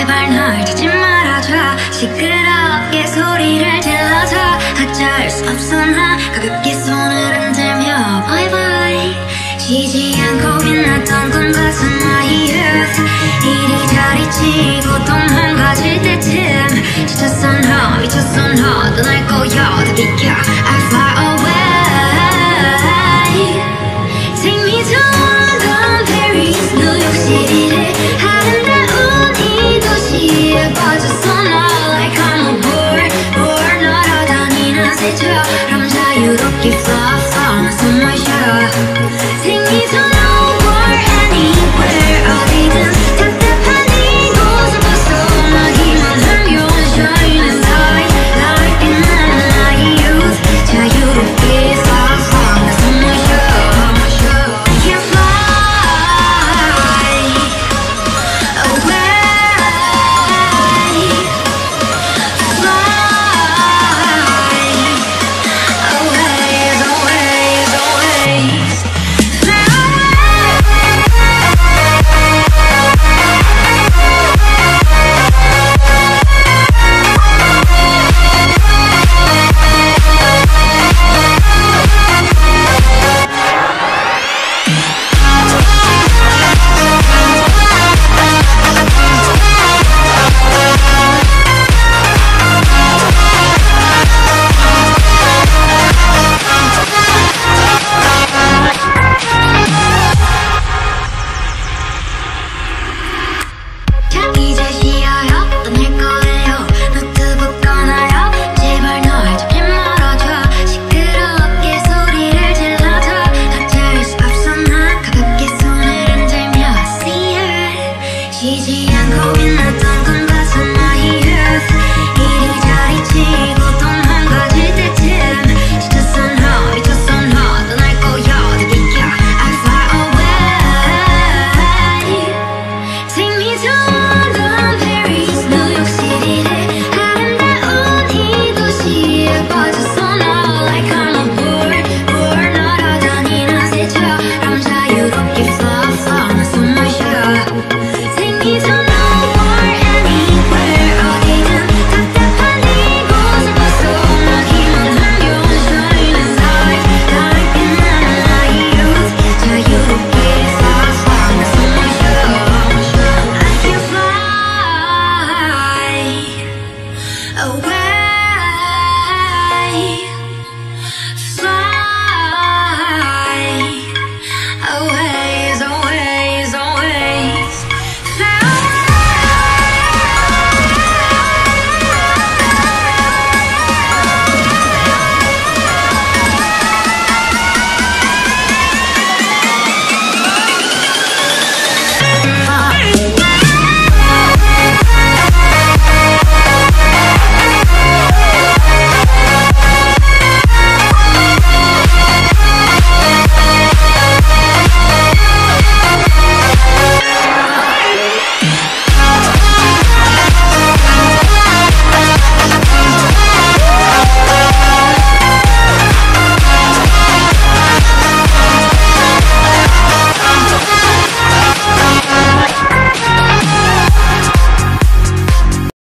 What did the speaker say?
제발 날 찾지 말아줘. 시끄럽게 소리를 질러줘. 어쩔 수 없어 나 가볍게 손을 흔들며 bye bye. 쉬지 않고 빛났던 꿈 같은 나의 youth. 이리저리 치고 도망가질 때쯤 지쳤어 너 미쳤어 너 떠날 거야 다 비켜 I fly away. Take me to London, Paris, 뉴욕시티를 아름다운 이 도시에 빠졌어 너 like I'm a bird 날아다니는 새처럼 자유롭게 fly fly 난 숨을 쉬어. Take me to nowhere anywhere 어디든 답답한 이곳을 벗어나 힘을 흘려 shining light like in 나의 youth. 자유롭게 fly fly 난 숨을 쉬어. I can fly away. 이제 쉬어요 떠날 거예요. 노트북 꺼놔요. 제발 널 잡지 말아줘. 시끄럽게 소리를 질러줘. 어쩔 수 없어 나 가볍게 손을 흔들며 see it. 쉬지 않고 빛났던 꿈 같은 나의 youth. 이리저리 치고